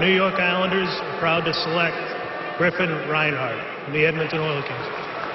New York Islanders are proud to select Griffin Reinhart from the Edmonton Oil Kings.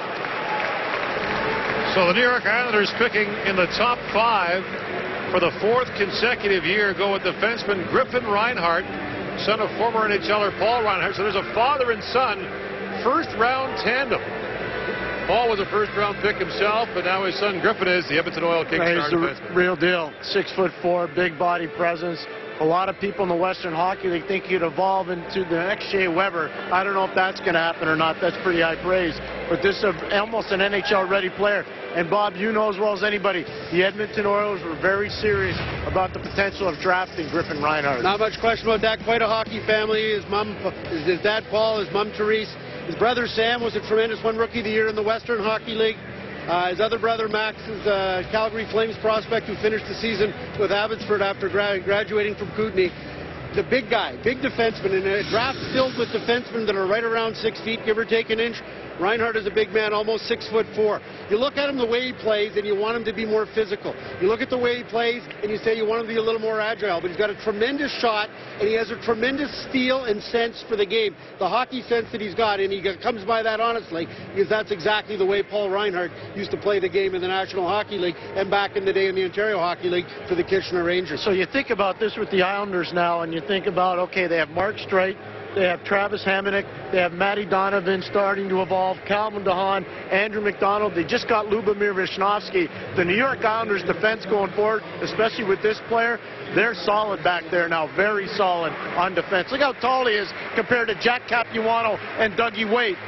So the New York Islanders picking in the top 5 for the 4th consecutive year go with defenseman Griffin Reinhart, son of former NHLer Paul Reinhart. So there's a father and son first-round tandem. Paul was a first-round pick himself, but now his son Griffin is the Edmonton Oil Kings He's starting the defenseman. real deal. 6'4", big body presence. A lot of people in the Western Hockey League think he'd evolve into the next Shea Weber. I don't know if that's going to happen or not. That's pretty high praise. But this is almost an NHL-ready player. And, Bob, you know as well as anybody, the Edmonton Oilers were very serious about the potential of drafting Griffin Reinhart. Not much question about that. Quite a hockey family. His dad, Paul, his mom, Therese. His brother, Sam, was a tremendous one, Rookie of the Year in the Western Hockey League. His other brother, Max, is a Calgary Flames prospect who finished the season with Abbotsford after graduating from Kootenay. The big guy, big defenseman, in a draft filled with defensemen that are right around 6 feet, give or take an inch. Reinhart is a big man, almost 6'4". You look at him the way he plays, and you want him to be more physical. You look at the way he plays, and you say you want him to be a little more agile. But he's got a tremendous shot, and he has a tremendous feel and sense for the game. The hockey sense that he's got, and he comes by that honestly, because that's exactly the way Paul Reinhart used to play the game in the National Hockey League, and back in the day in the Ontario Hockey League for the Kitchener Rangers. So you think about this with the Islanders now, and you think about, okay, they have Mark Streit, they have Travis Hamonic, they have Matty Donovan starting to evolve, Calvin DeHaan, Andrew McDonald. They just got Lubomir Visnovsky. The New York Islanders defense going forward, especially with this player, they're solid back there now, very solid on defense. Look how tall he is compared to Jack Capuano and Dougie Weight.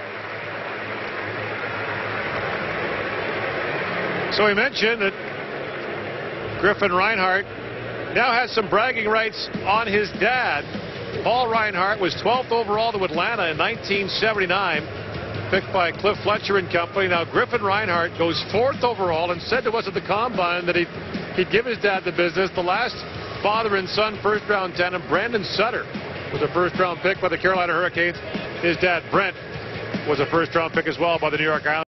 So he mentioned that Griffin Reinhart now has some bragging rights on his dad. Paul Reinhart was 12th overall to Atlanta in 1979, picked by Cliff Fletcher and company. Now Griffin Reinhart goes 4th overall and said to us at the Combine that he'd give his dad the business. The last father and son first-round tandem, Brandon Sutter, was a first-round pick by the Carolina Hurricanes. His dad, Brent, was a first-round pick as well by the New York Islanders.